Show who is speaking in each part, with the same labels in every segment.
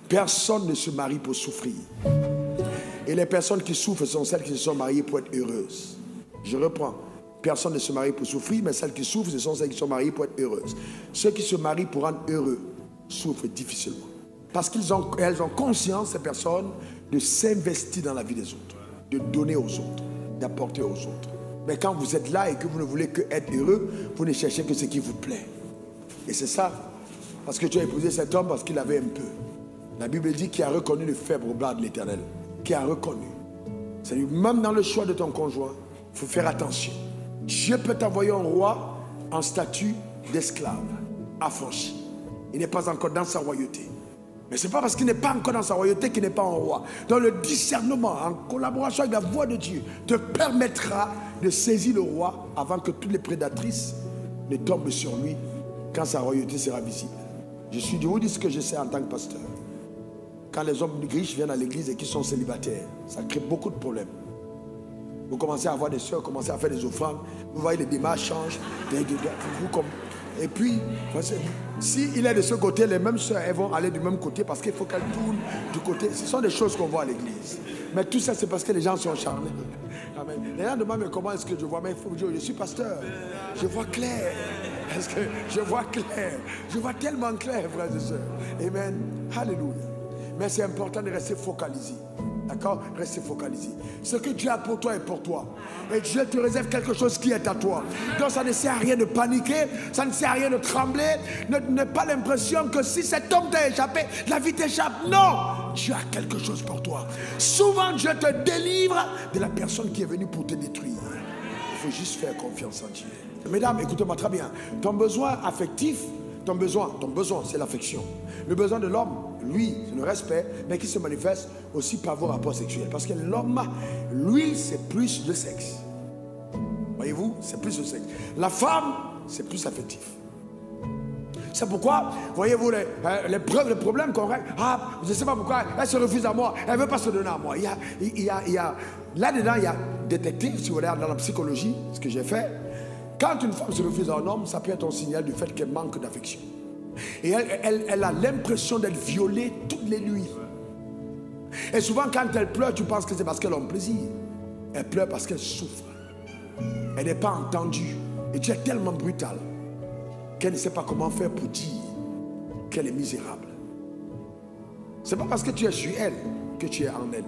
Speaker 1: Personne ne se marie pour souffrir. Et les personnes qui souffrent sont celles qui se sont mariées pour être heureuses. Je reprends. Personne ne se marie pour souffrir, mais celles qui souffrent, ce sont celles qui sont mariées pour être heureuses. Ceux qui se marient pour rendre heureux souffrent difficilement. Parce qu'elles ont conscience, ces personnes, de s'investir dans la vie des autres, de donner aux autres, d'apporter aux autres. Mais quand vous êtes là et que vous ne voulez que être heureux, vous ne cherchez que ce qui vous plaît. Et c'est ça. Parce que tu as épousé cet homme parce qu'il avait un peu. La Bible dit qu'il a reconnu le faible au bras de l'Éternel. Qui a reconnu. C'est-à-dire, même dans le choix de ton conjoint, il faut faire attention. Dieu peut t'envoyer un roi en statut d'esclave, affranchi. Il n'est pas encore dans sa royauté. Mais ce n'est pas parce qu'il n'est pas encore dans sa royauté qu'il n'est pas un roi. Donc le discernement, en collaboration avec la voix de Dieu, te permettra de saisir le roi avant que toutes les prédatrices ne tombent sur lui quand sa royauté sera visible. Je vous dis ce que je sais en tant que pasteur. Quand les hommes riches viennent à l'église et qui sont célibataires, ça crée beaucoup de problèmes. Vous commencez à avoir des soeurs, commencez à faire des offrandes, vous voyez les démarches changent. Et puis, s'il est de ce côté, les mêmes soeurs, elles vont aller du même côté parce qu'il faut qu'elles tournent du côté. Ce sont des choses qu'on voit à l'église. Mais tout ça, c'est parce que les gens sont charnés. Amen. Les gens demandent, mais comment est-ce que je vois? Mais il faut dire, je suis pasteur. Je vois clair. Parce que je vois clair. Je vois tellement clair, frères et sœurs. Amen. Alléluia. Mais c'est important de rester focalisé. D'accord? Restez focalisé. Ce que Dieu a pour toi est pour toi. Et Dieu te réserve quelque chose qui est à toi. Donc ça ne sert à rien de paniquer. Ça ne sert à rien de trembler. Ne pas l'impression que si cet homme t'a échappé, la vie t'échappe. Non! Dieu a quelque chose pour toi. Souvent Dieu te délivre de la personne qui est venue pour te détruire. Il faut juste faire confiance en Dieu. Mesdames, écoutez-moi très bien. Ton besoin affectif, ton besoin, c'est l'affection. Le besoin de l'homme, lui, c'est le respect, mais qui se manifeste aussi par vos rapports sexuels. Parce que l'homme, lui, c'est plus de sexe. Voyez-vous, c'est plus de sexe. La femme, c'est plus affectif. C'est pourquoi, voyez-vous, les problèmes qu'on règle. Ah, je ne sais pas pourquoi, elle se refuse à moi, elle ne veut pas se donner à moi. Là-dedans, il y a détecté, si vous regardez dans la psychologie, ce que j'ai fait. Quand une femme se refuse à un homme, ça peut être un signal du fait qu'elle manque d'affection. Et elle a l'impression d'être violée toutes les nuits. Et souvent quand elle pleure, tu penses que c'est parce qu'elle a un plaisir. Elle pleure parce qu'elle souffre. Elle n'est pas entendue. Et tu es tellement brutal qu'elle ne sait pas comment faire pour dire qu'elle est misérable. Ce n'est pas parce que tu es sur elle que tu es en elle.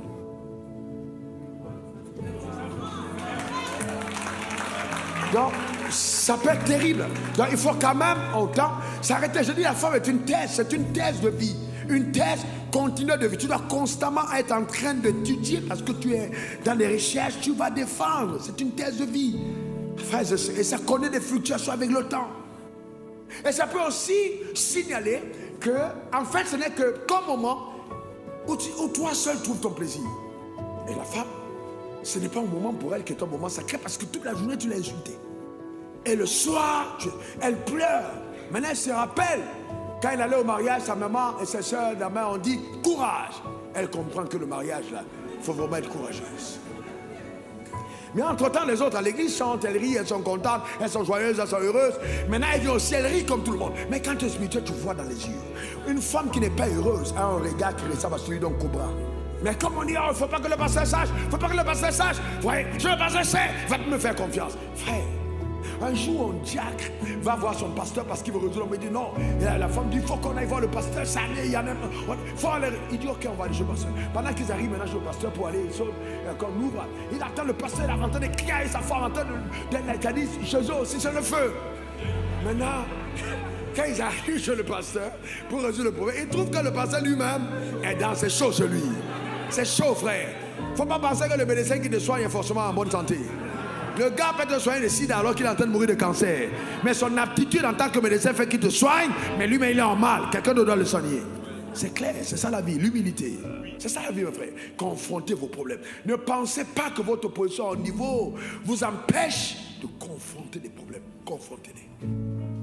Speaker 1: Donc, ça peut être terrible. Donc, il faut quand même, autant, s'arrêter. Je dis, la femme est une thèse, c'est une thèse de vie. Une thèse continue de vie. Tu dois constamment être en train d'étudier parce que tu es dans les recherches, tu vas défendre. C'est une thèse de vie. Et ça connaît des fluctuations avec le temps. Et ça peut aussi signaler que, en fait, ce n'est que ton moment où toi seul trouves ton plaisir. Et la femme, ce n'est pas un moment pour elle qui est un moment sacré parce que toute la journée tu l'as insultée. Et le soir, elle pleure. Maintenant elle se rappelle, quand elle allait au mariage, sa maman et ses soeurs ont dit courage. Elle comprend que le mariage là, il faut vraiment être courageuse. Mais entre-temps, les autres à l'église chantent, elles rient, elles sont contentes, elles sont joyeuses, elles sont heureuses. Maintenant, elles disent aussi, elles rient comme tout le monde. Mais quand tu es spirituel, tu vois dans les yeux. Une femme qui n'est pas heureuse a un regard qui ressemble à celui d'un cobra. Mais comme on dit, il ne faut pas que le pasteur sache, il ne faut pas que le pasteur sache. Ouais, je le pasteur sait, va me faire confiance. Frère, un jour, un diacre va voir son pasteur parce qu'il veut résoudre. Il dit non. Et la femme dit, il faut qu'on aille voir le pasteur. Ça il y en a même. Faut aller. Il dit, ok, on va aller chez le pasteur. Pendant qu'ils arrivent maintenant chez le pasteur pour aller, qu'on ouvre, il attend le pasteur, il a entendu crier sa femme, entend de chez eux aussi, c'est le feu. Maintenant, quand ils arrivent chez le pasteur pour résoudre le problème, ils trouvent que le pasteur lui-même est dans ses choses chez lui. C'est chaud, frère. Il ne faut pas penser que le médecin qui te soigne est forcément en bonne santé. Le gars peut te soigner de sida alors qu'il est en train de mourir de cancer. Mais son aptitude en tant que médecin fait qu'il te soigne, mais lui-même il est en mal. Quelqu'un doit le soigner. C'est clair, c'est ça la vie, l'humilité. C'est ça la vie, mon frère. Confrontez vos problèmes. Ne pensez pas que votre position au niveau vous empêche de confronter des problèmes. Confrontez-les.